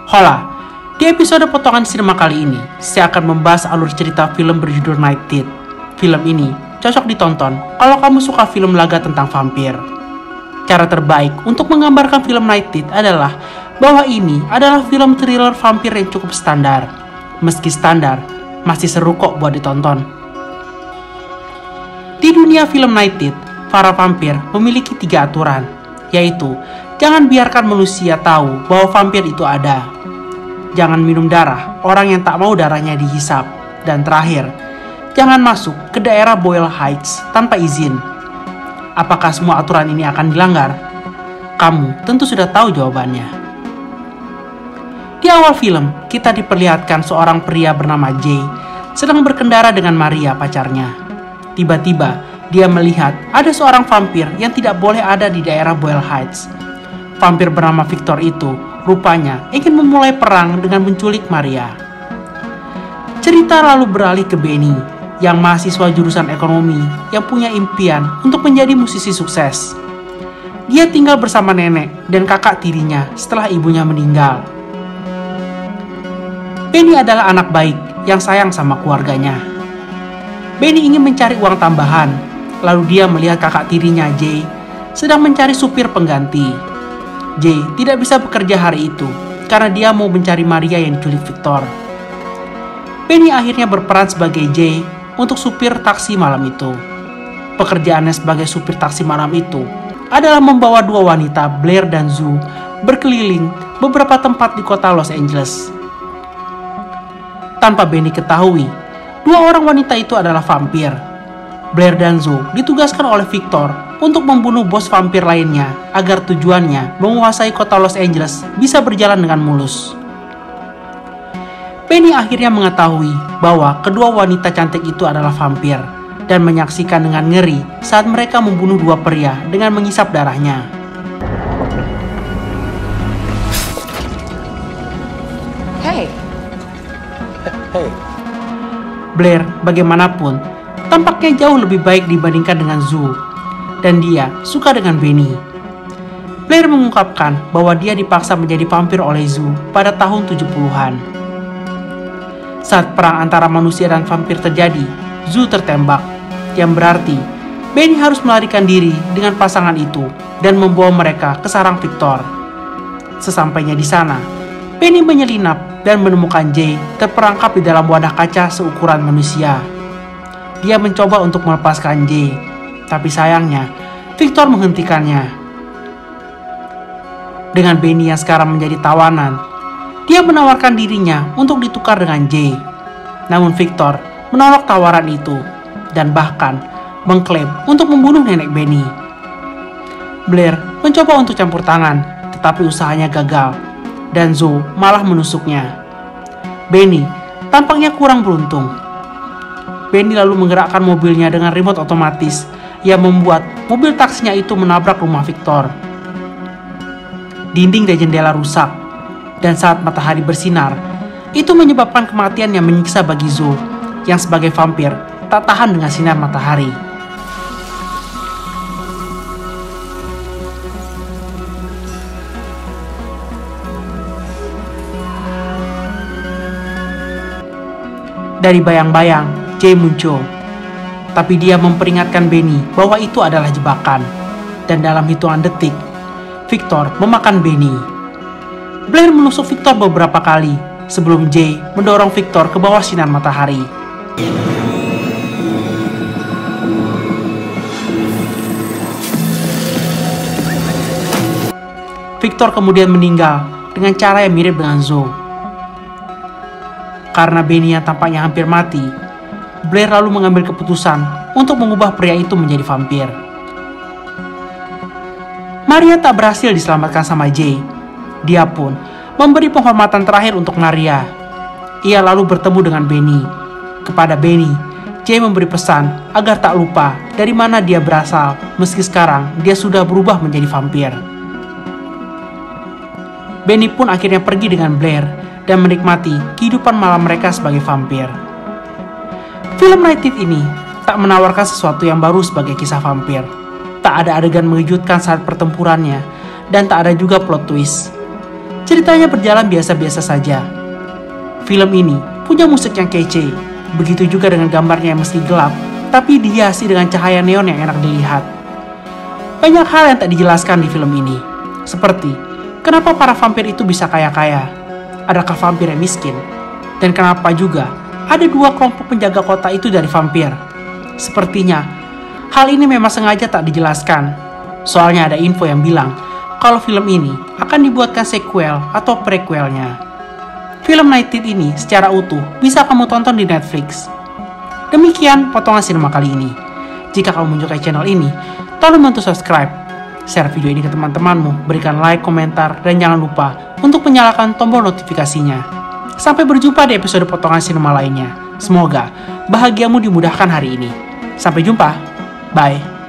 Hola, di episode potongan sinema kali ini, saya akan membahas alur cerita film berjudul Night It. Film ini cocok ditonton kalau kamu suka film laga tentang vampir. Cara terbaik untuk menggambarkan film Night It adalah bahwa ini adalah film thriller vampir yang cukup standar. Meski standar, masih seru kok buat ditonton. Di dunia film Night It, para vampir memiliki 3 aturan, yaitu jangan biarkan manusia tahu bahwa vampir itu ada. Jangan minum darah orang yang tak mau darahnya dihisap. Dan terakhir, jangan masuk ke daerah Boyle Heights tanpa izin. Apakah semua aturan ini akan dilanggar? Kamu tentu sudah tahu jawabannya. Di awal film, kita diperlihatkan seorang pria bernama Jay sedang berkendara dengan Maria, pacarnya. Tiba-tiba, dia melihat ada seorang vampir yang tidak boleh ada di daerah Boyle Heights. Vampir bernama Victor itu rupanya ingin memulai perang dengan menculik Maria. Cerita lalu beralih ke Benny, yang mahasiswa jurusan ekonomi yang punya impian untuk menjadi musisi sukses. Dia tinggal bersama nenek dan kakak tirinya setelah ibunya meninggal. Benny adalah anak baik yang sayang sama keluarganya. Benny ingin mencari uang tambahan, lalu dia melihat kakak tirinya Jay sedang mencari supir pengganti. Jay tidak bisa bekerja hari itu karena dia mau mencari Maria yang diculik Victor. Benny akhirnya berperan sebagai Jay untuk supir taksi malam itu. Pekerjaannya sebagai supir taksi malam itu adalah membawa 2 wanita, Blair dan Zoe, berkeliling beberapa tempat di kota Los Angeles. Tanpa Benny ketahui, 2 orang wanita itu adalah vampir. Blair dan Zoe ditugaskan oleh Victor untuk membunuh bos vampir lainnya agar tujuannya menguasai kota Los Angeles bisa berjalan dengan mulus. Benny akhirnya mengetahui bahwa kedua wanita cantik itu adalah vampir dan menyaksikan dengan ngeri saat mereka membunuh 2 pria dengan mengisap darahnya. Hey. Blair bagaimanapun tampaknya jauh lebih baik dibandingkan dengan Zoe, dan dia suka dengan Benny. Blair mengungkapkan bahwa dia dipaksa menjadi vampir oleh Zoe pada tahun 70-an. Saat perang antara manusia dan vampir terjadi, Zoe tertembak, yang berarti Benny harus melarikan diri dengan pasangan itu dan membawa mereka ke sarang Victor. Sesampainya di sana, Benny menyelinap dan menemukan Jay terperangkap di dalam wadah kaca seukuran manusia. Dia mencoba untuk melepaskan Jay, tapi sayangnya Victor menghentikannya. Dengan Benny yang sekarang menjadi tawanan, dia menawarkan dirinya untuk ditukar dengan Jay. Namun Victor menolak tawaran itu dan bahkan mengklaim untuk membunuh nenek Benny. Blair mencoba untuk campur tangan, tetapi usahanya gagal dan Zoe malah menusuknya. Benny tampaknya kurang beruntung. Benny lalu menggerakkan mobilnya dengan remote otomatis yang membuat mobil taksinya itu menabrak rumah Victor. Dinding dan jendela rusak, dan saat matahari bersinar, itu menyebabkan kematian yang menyiksa bagi Zoe, yang sebagai vampir tak tahan dengan sinar matahari. Dari bayang-bayang, Jay muncul, tapi dia memperingatkan Benny bahwa itu adalah jebakan, dan dalam hitungan detik, Victor memakan Benny. Blair menusuk Victor beberapa kali sebelum Jay mendorong Victor ke bawah sinar matahari. Victor kemudian meninggal dengan cara yang mirip dengan Zoe. Karena Benny yang tampaknya hampir mati, Blair lalu mengambil keputusan untuk mengubah pria itu menjadi vampir. Maria tak berhasil diselamatkan sama Jay. Dia pun memberi penghormatan terakhir untuk Maria. Ia lalu bertemu dengan Benny. Kepada Benny, Jay memberi pesan agar tak lupa dari mana dia berasal meski sekarang dia sudah berubah menjadi vampir. Benny pun akhirnya pergi dengan Blair dan menikmati kehidupan malam mereka sebagai vampir. Film Night It ini tak menawarkan sesuatu yang baru sebagai kisah vampir. Tak ada adegan mengejutkan saat pertempurannya, dan tak ada juga plot twist. Ceritanya berjalan biasa-biasa saja. Film ini punya musik yang kece, begitu juga dengan gambarnya yang meski gelap, tapi dihiasi dengan cahaya neon yang enak dilihat. Banyak hal yang tak dijelaskan di film ini, seperti kenapa para vampir itu bisa kaya-kaya, adakah vampir yang miskin, dan kenapa juga ada 2 kelompok penjaga kota itu dari vampir. Sepertinya hal ini memang sengaja tak dijelaskan, soalnya ada info yang bilang kalau film ini akan dibuatkan sequel atau prequelnya. Film Nighted ini secara utuh bisa kamu tonton di Netflix. Demikian potongan sinema kali ini. Jika kamu menyukai channel ini, tolong bantu subscribe, share video ini ke teman-temanmu, berikan like, komentar, dan jangan lupa untuk menyalakan tombol notifikasinya. Sampai berjumpa di episode potongan sinema lainnya. Semoga bahagiamu dimudahkan hari ini. Sampai jumpa. Bye.